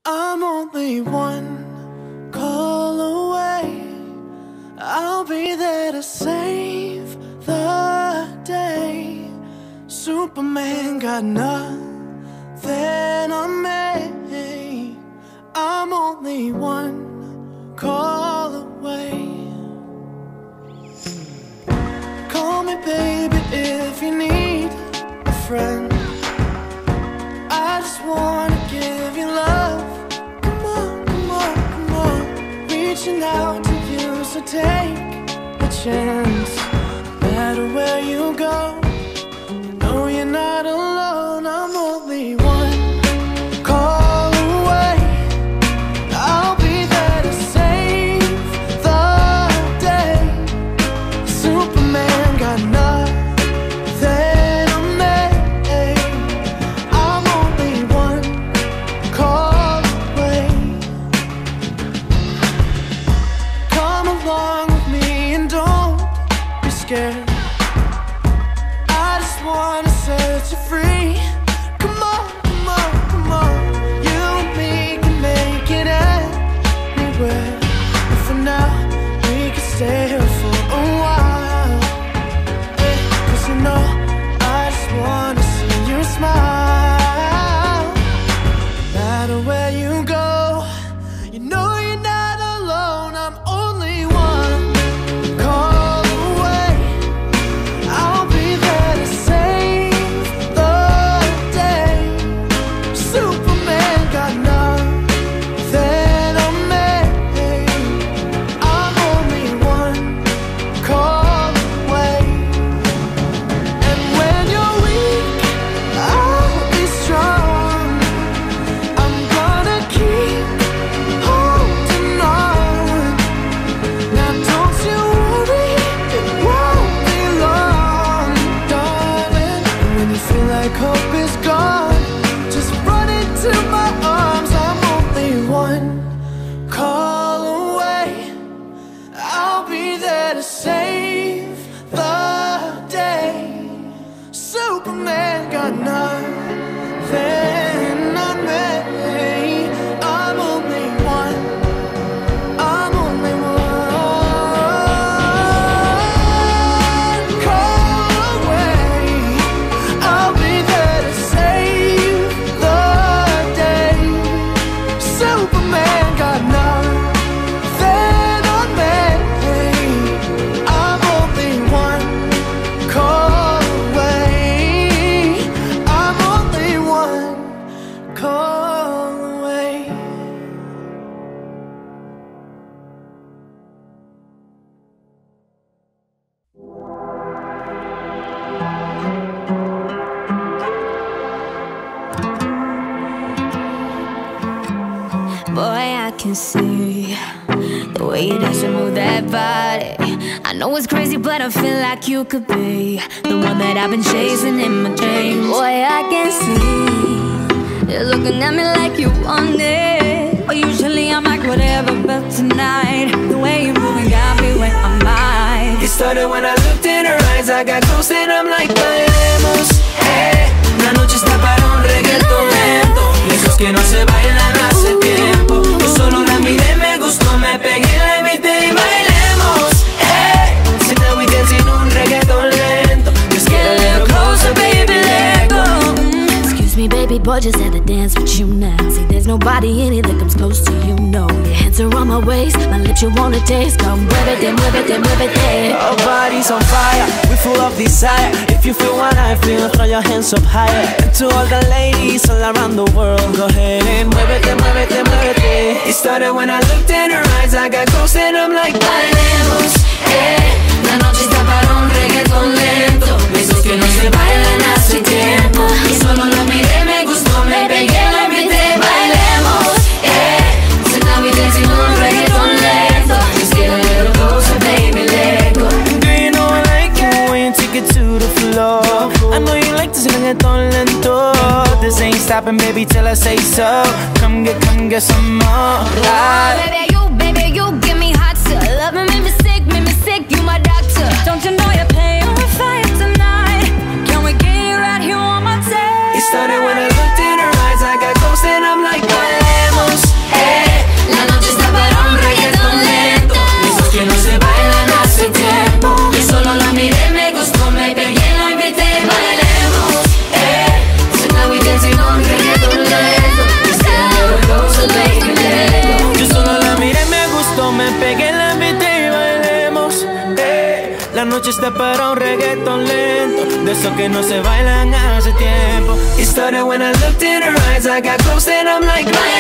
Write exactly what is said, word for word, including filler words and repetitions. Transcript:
I'm only one call away. I'll be there to save the day. Superman got nothing on me. I'm only one call away. Call me baby if you need a friend. I just wanna give you love. Come on, come on, come on. Reaching out to you, so take a chance. No matter where you go, you know you're not alone. I'm only one call away. I'll be there to save the day. Superman got nothing on me. I'm only one call away. Come along with me and don't be scared. I just wanna set you free. Come on, come on, come on. You and me can make it anywhere. And for now, we can stay here for a while. Eh, 'cause you know, I just wanna see you smile. No matter where you go, you know you're not alone. I'm only one call away. I'll be there to save the day. Superman got nothing on me. I'm only one call away. And when you're weak, I'll be strong. I'm gonna keep holding on. Now don't you worry, it won't be long, darling. And when you feel like hope is gone, just run into my arms. I'm only one call away. I'll be there to save the day. Superman got nothing on me. I'm only one. I'm only one call away. I'll be there to save the day. Superman got nothing on me. I'm only one call away. I'm only one call away. Boy, I can see the way you dance and move that body. I know it's crazy, but I feel like you could be the one that I've been chasing in my dreams. Boy, I can see you're looking at me like you want it. But usually I'm like whatever, but tonight the way you're moving got me where I'm at. It started when I looked in her eyes. I got close and I'm like, bailemos, eh. La noche está para un reggaetón lento. Y esos que no se bailan hace tiempo. Yo solo la miré, me gustó, me pegué, la invité y bailemos, eh. So now we dancing un reggaetón lento. Just get a little closer, baby, let go. Excuse me, baby boy, just had to dance with you now. See, there's nobody in it that comes close to you, no. Your hands are on my waist, my lips you wanna taste. Come muévete, muévete, muévete. Our bodies on fire, we full of desire. If you feel what I feel, throw your hands up higher. And to all the ladies all around the world, go ahead and muévete, muévete, muévete. It started when I looked in her eyes. I got close and I'm like, bailemos, eh. La noche está para un reggaetón lento. Esos que no se bailan hace tiempo. Y solo lo miré, me gustó, me pegué, la invité, bailemos, eh. So now we dancing un reggaetón lento. Just get a little closer, baby, let go. Do you know I like it when you take it to the floor? I know you like this reggaeton lento. This ain't stopping, baby, till I say so. Come get, come get some more. Oh, baby, you, baby, you give me hot stuff. Love me, make me sick, make me sick, you my doctor. Don't you know you're paying a fire tonight? Can we get you right here on my day? It started when I looked in her eyes. I got close and I'm like, bailemos, noche está para un reggaetón lento, de esos que no se bailan hace tiempo. It started when I looked in her eyes, I got close and I'm like,